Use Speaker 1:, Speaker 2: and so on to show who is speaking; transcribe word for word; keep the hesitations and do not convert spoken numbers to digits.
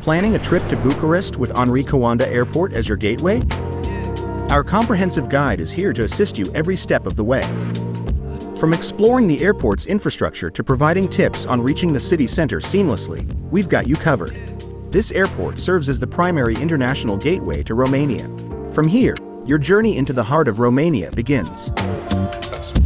Speaker 1: planning a trip to Bucharest with Henri Coandă Airport as your gateway? Our comprehensive guide is here to assist you every step of the way. From exploring the airport's infrastructure to providing tips on reaching the city center seamlessly, we've got you covered. This airport serves as the primary international gateway to Romania. From here, your journey into the heart of Romania begins.